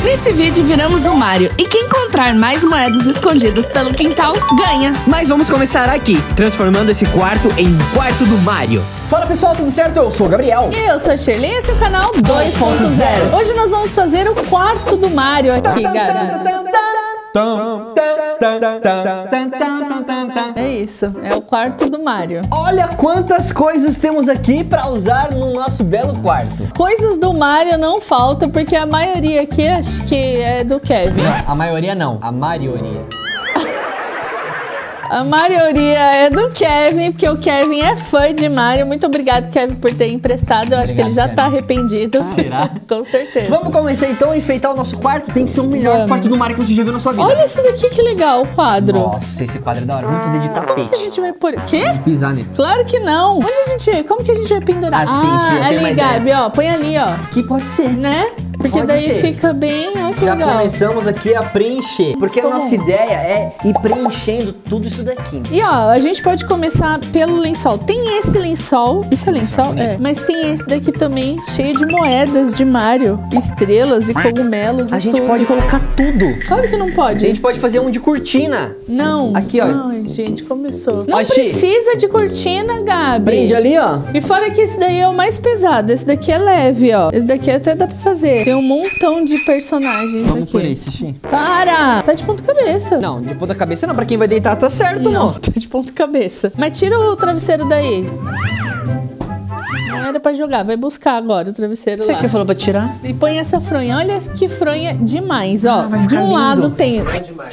Nesse vídeo viramos o Mario e quem encontrar mais moedas escondidas pelo quintal ganha. Mas vamos começar aqui, transformando esse quarto em quarto do Mario. Fala pessoal, tudo certo? Eu sou o Gabriel. E eu sou a Shirley, esse é o canal 2.0. Hoje nós vamos fazer o quarto do Mario aqui, galera. É isso, é o quarto do Mario. Olha quantas coisas temos aqui pra usar no nosso belo quarto. Coisas do Mario não faltam, porque a maioria aqui acho que é do Kevin. Não, a maioria não, a maioria. A maioria é do Kevin, porque o Kevin é fã de Mario. Muito obrigado, Kevin, por ter emprestado. Eu acho que ele já tá arrependido. Será? Com certeza. Vamos começar então a enfeitar o nosso quarto. Tem que ser o melhor quarto do Mario que você já viu na sua vida. Olha esse daqui, que legal, o quadro. Nossa, esse quadro é da hora. Vamos fazer de tapete. Como que a gente vai pôr? Quê? Pisar nele. Claro que não. Onde a gente... Como que a gente vai pendurar? Assim, sim, eu tenho uma ali, ideia. Gabi, ó. Põe ali, ó. Aqui pode ser. Né? Porque Pode daí ser. fica bem... Olha que Já legal. começamos aqui a preencher. Porque a nossa ideia é ir preenchendo tudo isso daqui. E ó, a gente pode começar pelo lençol. Tem esse lençol, isso é lençol? É. Mas tem esse daqui também, cheio de moedas de Mario, estrelas e cogumelos. A e gente tudo. pode colocar tudo. Claro que não pode. A gente pode fazer um de cortina. Não. Aqui, ó. Ai, gente, começou. Não Ó, Chi. precisa de cortina, Gabi. Prende ali, ó. E fora que esse daí é o mais pesado. Esse daqui é leve, ó. Esse daqui até dá pra fazer. Tem um montão de personagens Vamos aqui. por esse, Xi. Para! Tá de ponta cabeça. Não, de ponta cabeça não. Pra quem vai deitar tá certo, Não, não. tá de ponta cabeça. Mas tira o travesseiro daí. Não era pra jogar, vai buscar agora o travesseiro Você lá. que falou pra tirar? E põe essa fronha. Olha que fronha demais, ó. vai De ficar um lindo. lado tem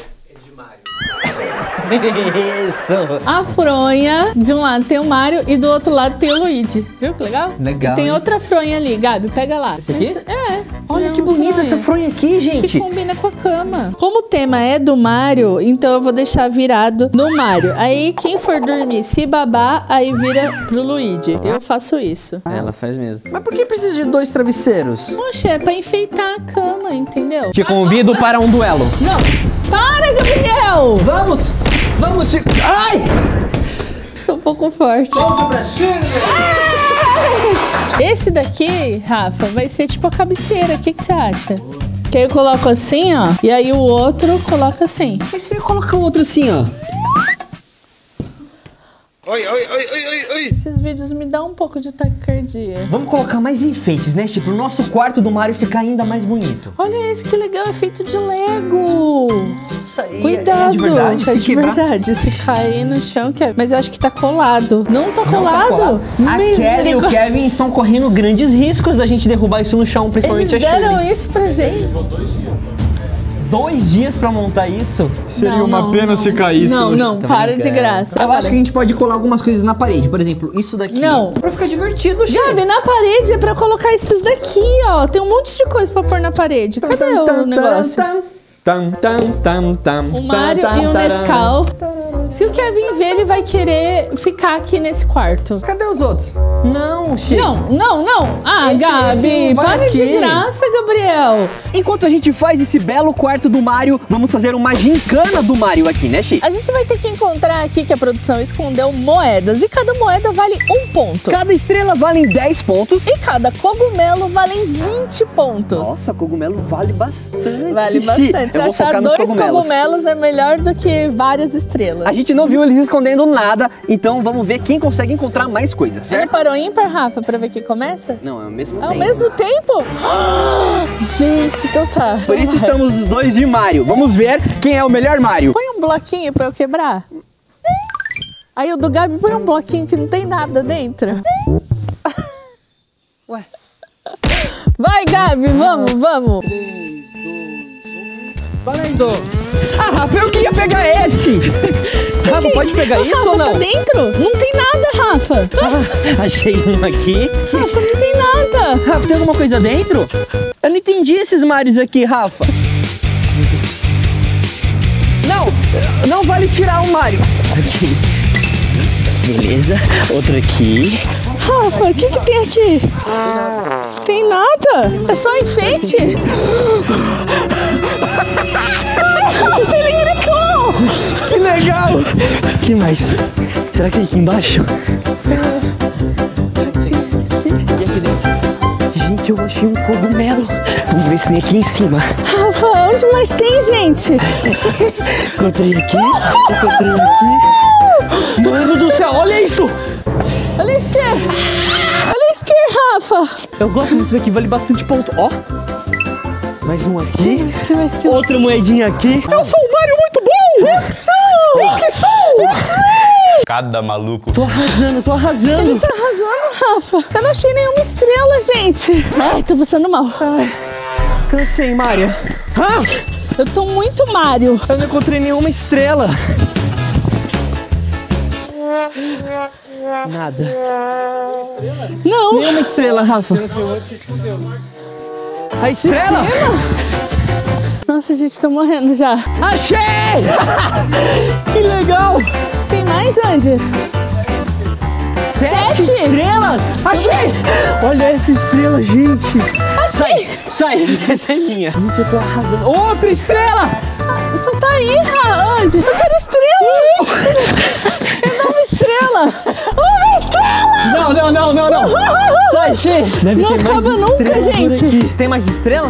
Isso. a fronha, de um lado tem o Mario e do outro lado tem o Luigi. Viu que legal? Legal, E tem hein? outra fronha ali, Gabi, pega lá. Esse aqui? Olha é que uma bonita essa fronha aqui, que gente. combina com a cama. Como o tema é do Mario, então eu vou deixar virado no Mario. Aí quem for dormir, se babar, aí vira pro Luigi. Eu faço isso. Ela faz mesmo. Mas por que precisa de dois travesseiros? Poxa, é pra enfeitar a cama, entendeu? Te convido para um duelo. Não, para, Gabriel! Vamos! Vamos! Ai! Sou um pouco forte. Esse daqui, Rafa, vai ser tipo a cabeceira. O que você acha? Que aí eu coloco assim, ó. E aí o outro coloca assim. Mas você coloca o outro assim, ó. Oi. Esses vídeos me dão um pouco de taquicardia. Vamos colocar mais enfeites, né, Tipo, pro nosso quarto do Mario ficar ainda mais bonito. Olha esse que legal, é feito de Lego. Isso aí Cuidado, é de verdade. tá Se de quebrar, verdade. Se cair no chão, mas eu acho que tá colado. Não tá não colado? tá colado. A Kelly e o Misericórdia. Kevin estão correndo grandes riscos da gente derrubar isso no chão, principalmente Eles a Shirley. deram isso pra gente. 2 dias pra montar isso? Seria uma pena se caísse. Não, Tô para de brincando. graça. Eu acho que a gente pode colar algumas coisas na parede. Por exemplo, isso daqui. Não. Pra ficar divertido, Shirley. Gabi, na parede é pra colocar esses daqui, ó. Tem um monte de coisa pra pôr na parede. Cadê o negócio? O Mario e o Nescau. Se o Kevin ver, ele vai querer ficar aqui nesse quarto. Cadê os outros? Não, Shirley. Não. Ah, Esse Gabi, não vai para de aqui. graça, Gabriel. Enquanto a gente faz esse belo quarto do Mario, vamos fazer uma gincana do Mario aqui, né, Chi? A gente vai ter que encontrar aqui que a produção escondeu moedas. E cada moeda vale 1 ponto. Cada estrela vale 10 pontos. E cada cogumelo vale 20 pontos. Nossa, cogumelo vale bastante. Vale Chi. bastante. Se Eu vou achar focar nos 2 cogumelos é melhor do que várias estrelas. A gente não viu eles escondendo nada, então vamos ver quem consegue encontrar mais coisas, Você certo? parou ímpar, Rafa, pra ver que começa? Não, é o mesmo É tempo. ao mesmo tempo? Gente, então tá. Por isso estamos os dois de Mario. Vamos ver quem é o melhor Mario. Põe um bloquinho pra eu quebrar. Aí o do Gabi põe um bloquinho que não tem nada dentro. Ué. Vai, Gabi, vamos. 3, 2, 1. Valendo! Ah, Rafa, eu queria pegar esse. Rafa, pode pegar isso Rafa, ou não? tá dentro? Não tem nada, Rafa. Ah, achei um aqui. Rafa, não tem nada. Rafa, tem alguma coisa dentro? Eu não entendi esses Marios aqui, Rafa. Não vale tirar o Mario. Aqui. Beleza, outro aqui. Rafa, o que tem aqui? Tem nada. É só enfeite. Rafa, ele gritou. Que legal! Que mais? Será que tem aqui embaixo? E aqui dentro? Gente, eu achei um cogumelo. Vamos ver se tem aqui em cima. Rafa, Rafa, onde mais tem, gente? Encontrei aqui. Mano do céu, olha isso. Olha isso aqui. Olha isso aqui, Rafa. Eu gosto desses aqui, vale bastante ponto. Ó. Mais um aqui. Outra moedinha aqui. Eu sou um Mario muito bom. Eu que sou. Cada maluco. Tô arrasando. Ele tá arrasando, Rafa. Eu não achei nenhuma estrela, gente. Ai, tô passando mal. Ai, cansei, Mária. Ah, Eu tô muito Mario. eu não encontrei nenhuma estrela. Nada. Não. Nenhuma estrela, Rafa. A estrela? Nossa, gente, tô morrendo já. Achei! Que legal! Tem mais, Andy? 7 estrelas? Achei! Olha essa estrela, gente. Achei. Sai, essa é minha. Gente, eu tô arrasando. Outra estrela! Só tá aí, Andy. Eu quero estrela. Eu dou uma estrela. Uma estrela. Não. Sai, Xê. Deve Não ter mais acaba nunca, estrela por gente. aqui. Tem mais estrela?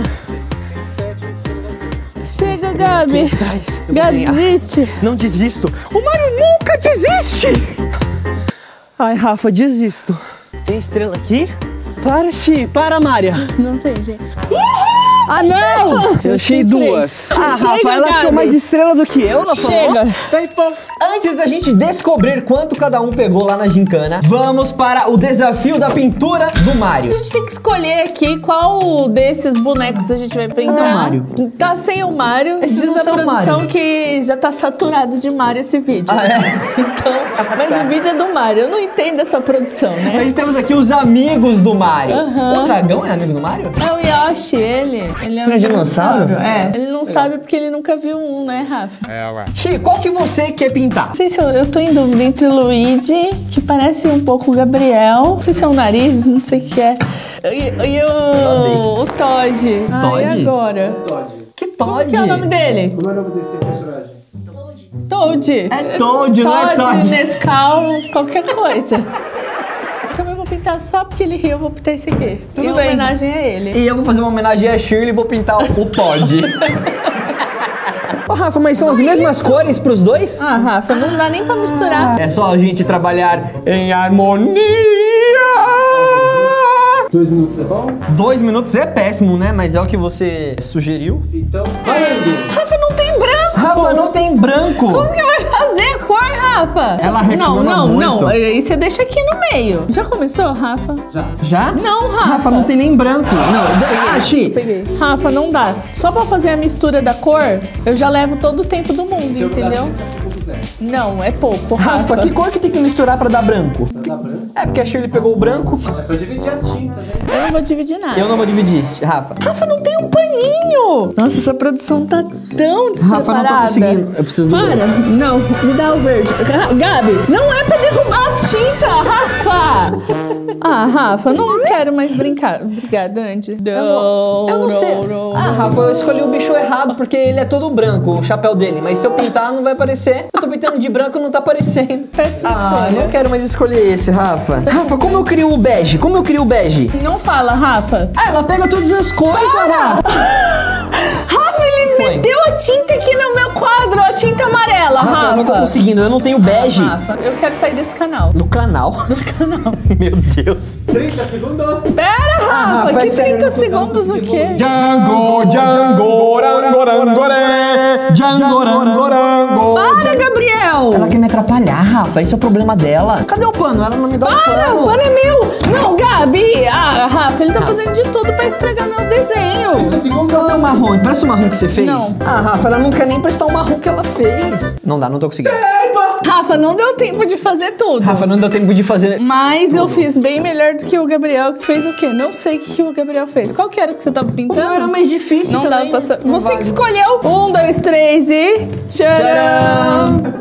Chega, Gabi. Eu Gabi, vou ganhar. desiste. Não desisto. O Mario nunca desiste. Ai, Rafa, desisto. Tem estrela aqui? Para, Xi. Para, Mária. Não tem, gente. Ah, não! Eu achei duas. Ah, Chega, Rafa, ela achou Gabi. mais estrela do que eu, ela falou. Chega. Antes da gente descobrir quanto cada um pegou lá na gincana, vamos para o desafio da pintura do Mario. A gente tem que escolher aqui qual desses bonecos a gente vai pintar. Cadê o Mario? Tá sem o Mario. Esses Diz não a são produção Mario. que já tá saturado de Mario esse vídeo. Ah, é? Então, mas o vídeo é do Mario. Eu não entendo essa produção, né? Nós temos aqui os amigos do Mario. Aham. O dragão é amigo do Mario? É o Yoshi, ele é Ele é dinossauro? É, ele não sabe porque ele nunca viu um, né, Rafa? Xi, qual que você quer pintar? Não sei se eu tô em dúvida entre o Luigi, que parece um pouco o Gabriel. Não sei se é o nariz, não sei o que é. E o Todd. Ah, Todd? e agora? Que Todd? Qual que é o nome dele? Como é o nome desse personagem? Todd. É Todd, não é Todd, Todd. Nescau, qualquer coisa. Então eu vou pintar só porque ele riu, eu vou pintar esse aqui. Tudo em bem. homenagem a ele. E eu vou fazer uma homenagem a Shirley e vou pintar o Todd. Ô, Rafa, mas são as mesmas cores pros dois? Ah, Rafa, não dá nem pra misturar. É só a gente trabalhar em harmonia. 2 minutos é bom? 2 minutos é péssimo, né? Mas é o que você sugeriu. Então, valendo! Rafa, não tem branco! Rafa, não tem branco. Como que vai fazer a cor, Rafa? Ela reclama não, muito. não. Aí você deixa aqui no meio. Já começou, Rafa? Já? Não, Rafa. Rafa, não tem nem branco. Não, Xi. Peguei. Rafa, não dá. Só pra fazer a mistura da cor, eu já levo todo o tempo do mundo, entendeu? Não, é pouco, Rafa. Rafa, que cor que tem que misturar pra dar branco? Pra dar branco? É, porque a Shirley pegou o branco. É pra dividir as tintas, né? Eu não vou dividir nada. Eu não vou dividir, Rafa. Rafa, não tem um paninho! Nossa, essa produção tá tão despreparada. Rafa, não tô conseguindo. Eu preciso do Para! branco. Não, me dá o verde. Gabi, não é pra derrubar as tintas, Rafa! Ah, Rafa, não quero mais brincar. Obrigada, Andy. Eu não sei. Ah, Rafa, eu escolhi o bicho errado porque ele é todo branco, o chapéu dele. Mas se eu pintar, não vai aparecer. Eu tô pintando de branco, não tá aparecendo. Péssima Ah, escolha. não quero mais escolher esse, Rafa. Rafa, como eu crio o bege? Como eu crio o bege? Não fala, Rafa. Ah, ela pega todas as coisas, Rafa. Rafa, ele Foi. meteu a tinta aqui no meu quadro, a tinta amarela, Rafa, Rafa. eu não tô conseguindo, eu não tenho bege. Rafa, eu quero sair desse canal. No canal? Meu Deus. 30 segundos! Pera, Rafa, Rafa, é que sério, 30 segundos o quê? Django, Django, rangorangoré, Django, rangorango. Para, Gabriel! Ela quer me atrapalhar, Rafa, esse é o problema dela. Cadê o pano? Ela não me dá o Para, pano. o pano é meu! Não, Gabi! Ah, Rafa, ele tá fazendo de tudo pra estragar meu desenho. 30 segundos! Cadê o marrom? Empresta o marrom que você fez? Não. Ah, Rafa, ela não quer nem prestar o marrom que ela fez. Não dá, não tô conseguindo. Rafa, não deu tempo de fazer tudo. Rafa, não deu tempo de fazer... Mas eu fiz bem melhor do que o Gabriel, que fez o quê? Não sei o que o Gabriel fez. Qual que era que você tava O pintando? meu era mais difícil Não dá também. pra saber. Não Você vale. que escolheu. 1, 2, 3 e... Tcharam! Tcharam!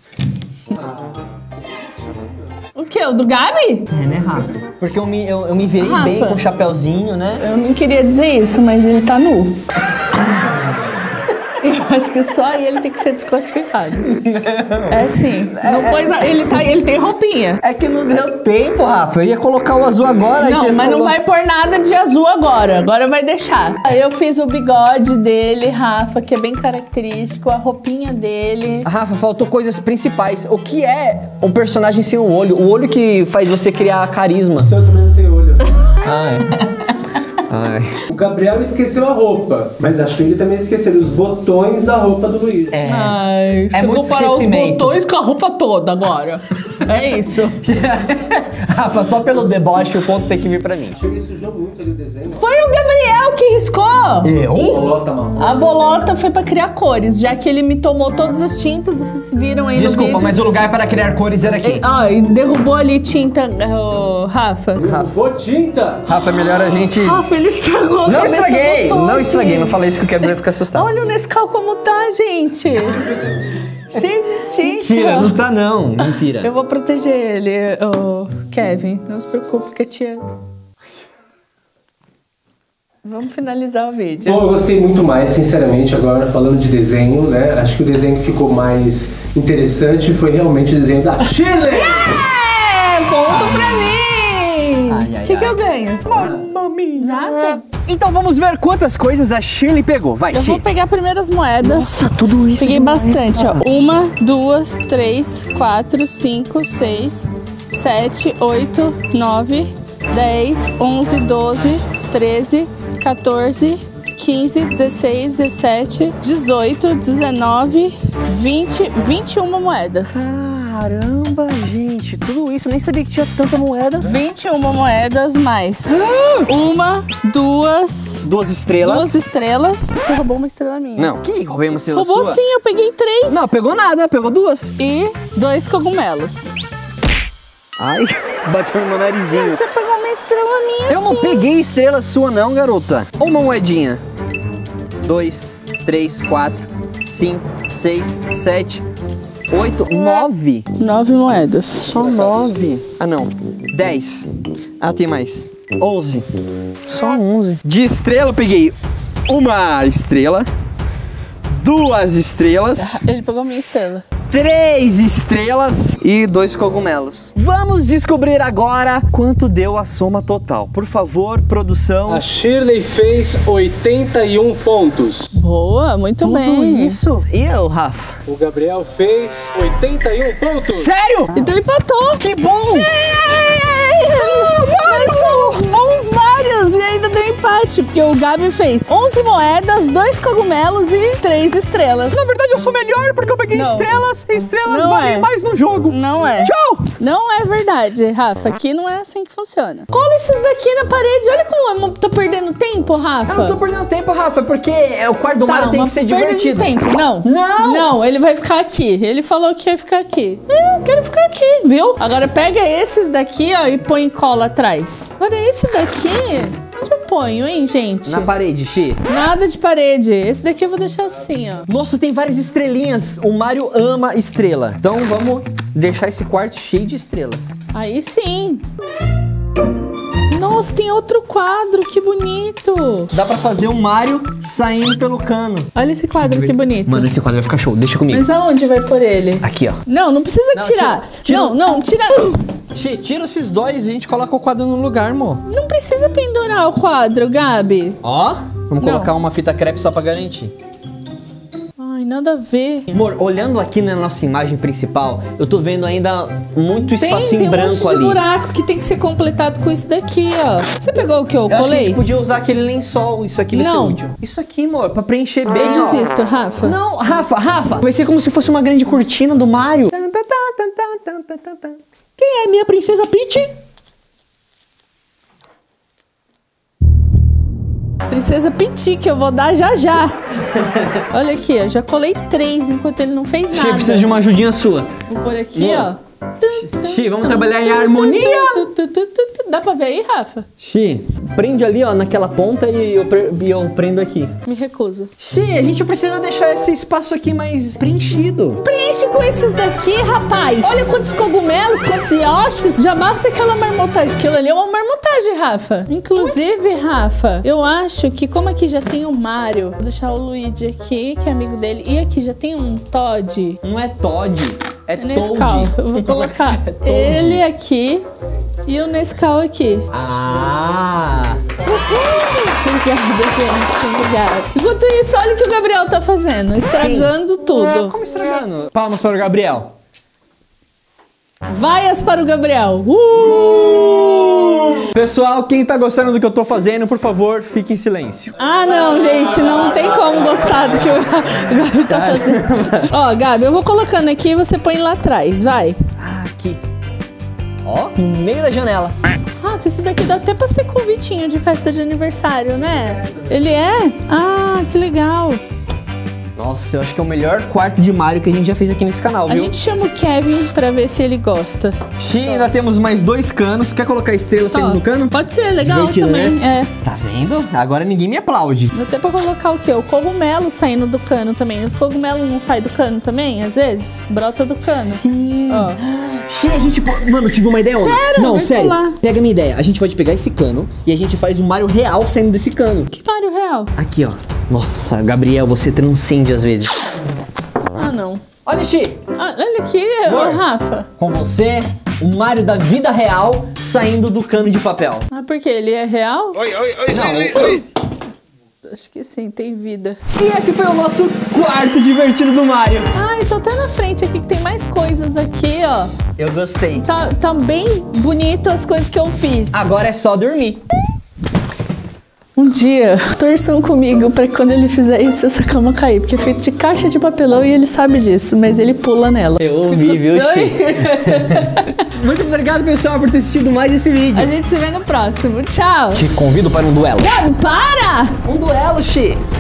O quê? O do Gabi? É, né, Rafa? Porque eu me virei Rafa. bem com o chapéuzinho, né? Eu não queria dizer isso, mas ele tá nu. Acho que só aí ele tem que ser desclassificado. É sim. Não pôs ele tem roupinha. É que não deu tempo, Rafa. Eu ia colocar o azul agora. aí Não, você mas falou... não vai pôr nada de azul agora. Agora vai deixar. Aí eu fiz o bigode dele, Rafa, que é bem característico. A roupinha dele. Rafa, faltou coisas principais. O que é um personagem sem o olho? O olho que faz você criar carisma. O seu também não tem olho. Ai. O Gabriel esqueceu a roupa, mas a Shirley também esqueceu os botões da roupa do Luiz. Ai, É eu muito vou parar os esquecimento. botões com a roupa toda agora. É isso. Rafa, só pelo deboche o ponto tem que vir pra mim. A Shirley sujou muito ali o desenho. Foi o Gabriel que riscou. Eu? Bolota mal. A bolota foi pra criar cores, já que ele me tomou todas as tintas, vocês viram aí no Desculpa, vídeo. mas o lugar para criar cores era aqui. E derrubou ali tinta, Rafa. Derrubou tinta! Rafa, melhor a gente... Rafa, ele estragou a Não cabeça estraguei! do Todd. Não estraguei, não falei isso que o Gabriel fica assustado. Olha o Nescau como tá, gente. Cheio de tinta. Mentira, não tá não. Mentira. Eu vou proteger ele, Kevin. Não se preocupe que a tia... Vamos finalizar o vídeo. Bom, eu gostei muito mais, sinceramente, agora falando de desenho, né? Acho que o desenho que ficou mais interessante foi realmente o desenho da Shirley! Ponto pra mim! Ai, ai, O que ai. eu ganho? Mamma mia. Nada. Então vamos ver quantas coisas a Shirley pegou. Vai, Eu vou Shirley. pegar primeiro as moedas. Nossa, tudo isso. Peguei demais, bastante, cara. ó. 1, 2, 3, 4, 5, 6, 7, 8, 9, 10, 11, 12, 13, 14, 15, 16, 17, 18, 19, 20, 21 moedas. Caramba, gente. Tudo isso. Eu nem sabia que tinha tanta moeda. 21 moedas mais. 1, 2, 2 estrelas. 2 estrelas. Você roubou uma estrela minha. Não, que roubei uma estrela Roubou sua? sim, eu peguei 3. Não, pegou nada. Pegou 2. E 2 cogumelos. Ai, bateu no meu narizinho. Você pegou uma estrela minha Eu não sim. peguei estrela sua não, garota. Uma moedinha. 2, 3, 4, 5, 6, 7, 8, 9. 9 moedas. Só 9. Ah, não. 10. Ah, tem mais. 11. Só 11. De estrela eu peguei uma estrela, 2 estrelas, Ele pegou minha estrela. 3 estrelas e 2 cogumelos. Vamos descobrir agora quanto deu a soma total. Por favor, produção. A Shirley fez 81 pontos. Boa, muito Tudo bem. isso. E eu, Rafa? O Gabriel fez 81 pontos. Sério? Então empatou. Que bom! Nós somos bons Marios e ainda deu empate, porque o Gabi fez 11 moedas, 2 cogumelos e 3 estrelas. Na verdade, eu sou melhor porque eu peguei Não. estrelas. Estrelas Não valem é. mais no jogo. Não é. Tchau! Não é verdade, Rafa. Aqui não é assim que funciona. Cola esses daqui na parede. Olha como eu tô perdendo tempo, Rafa. Eu não tô perdendo tempo, Rafa, porque o quarto do Mario tem uma que ser perda divertido. de tempo. Não. Não! Não, ele vai ficar aqui. Ele falou que ia ficar aqui. Eu quero ficar aqui, viu? Agora pega esses daqui, ó, e põe cola atrás. Agora esse daqui, onde eu ponho, hein, gente? Na parede, Xi. Nada de parede. Esse daqui eu vou deixar assim, ó. Nossa, tem várias estrelinhas. O Mario ama estrela. Então vamos deixar esse quarto cheio de estrela. Aí sim. Nossa, tem outro quadro, que bonito. Dá pra fazer o Mario saindo pelo cano. Olha esse quadro, que bonito. Mano, esse quadro vai ficar show. Deixa comigo. Mas aonde vai pôr ele? Aqui, ó. Não, não precisa Não, tirar. tira- Não, tira. Xi, tira esses dois e a gente coloca o quadro no lugar, amor. Não precisa pendurar o quadro, Gabi. Ó, vamos Não. colocar uma fita crepe só pra garantir. Ai, nada a ver. Amor, olhando aqui na nossa imagem principal, eu tô vendo ainda muito espacinho Tem um branco monte de ali. buraco que tem que ser completado com isso daqui, ó. Você pegou o que eu Eu acho que a colei? gente podia usar aquele lençol, isso aqui vai ser Não. útil. Isso aqui, amor, pra preencher bem, Eu ó. desisto, Rafa. Não, Rafa, vai ser como se fosse uma grande cortina do Mario. Quem é minha princesa Peach? Princesa Piti, que eu vou dar já já. Olha aqui, ó. Já colei 3 enquanto ele não fez Xi, nada. precisa de uma ajudinha sua. Vou pôr aqui, Amor, ó. Xi, vamos trabalhar em harmonia. Dá pra ver aí, Rafa? Xi, prende ali, ó, naquela ponta e eu prendo aqui. Me recuso. Xi, a gente precisa deixar esse espaço aqui mais preenchido. Preenche com esses daqui, rapaz. Olha quantos cogumelos, quantos yoshis. Já basta aquela marmotagem. Aquilo ali é uma marmotagem, Rafa. Inclusive, Rafa, eu acho que como aqui já tem o Mario, vou deixar o Luigi aqui, que é amigo dele, e aqui já tem um Todd. Não é Todd, é Nescau. Toad. Eu vou colocar É Toad. ele aqui e o Nescau aqui. Ah! Obrigada, gente. Obrigada. Enquanto isso, olha o que o Gabriel tá fazendo. Estragando tudo. Como estragando? Palmas para o Gabriel. Vaias para o Gabriel. Pessoal, quem tá gostando do que eu tô fazendo, por favor, fique em silêncio. Ah, não, gente, não tem como gostar do que o Gabi tá fazendo. Ó, Gabi, eu vou colocando aqui e você põe lá atrás, vai. Ah, aqui. Ó, no meio da janela. Rafa, isso daqui dá até pra ser convitinho de festa de aniversário, né? Ele é? Ah, que legal. Nossa, eu acho que é o melhor quarto de Mario que a gente já fez aqui nesse canal, A viu? gente chama o Kevin pra ver se ele gosta. Xi, ainda temos mais 2 canos. Quer colocar estrela saindo Ó, do cano? pode ser, legal Divertido, também. né? É. Tá vendo? Agora ninguém me aplaude. Dá até pra colocar o quê? O cogumelo saindo do cano também. O cogumelo não sai do cano também, às vezes? Brota do cano. Sim. Ó. Xi, a gente pode... Mano, tive uma ideia, Pera, Não, vai sério. pular. Pega a minha ideia. A gente pode pegar esse cano e a gente faz um Mario real saindo desse cano. Que Mario real? Aqui, ó. Nossa, Gabriel, você transcende às vezes. Ah, não. Olha, Xi. Ah, olha aqui, Amor. ô, Rafa. Com você, o Mario da vida real saindo do cano de papel. Ah, porque ele é real? Não, Acho que sim, tem vida. E esse foi o nosso quarto divertido do Mario. Ai, tô até na frente aqui, que tem mais coisas aqui, ó. Eu gostei. Tá bem bonito as coisas que eu fiz. Agora é só dormir. Um dia, torçam comigo pra que quando ele fizer isso, essa cama cair. Porque é feito de caixa de papelão e ele sabe disso, mas ele pula nela. Eu ouvi, viu, Xi? Muito obrigado, pessoal, por ter assistido mais esse vídeo. A gente se vê no próximo. Tchau. Te convido para um duelo. Gabi, para! Um duelo, Xi.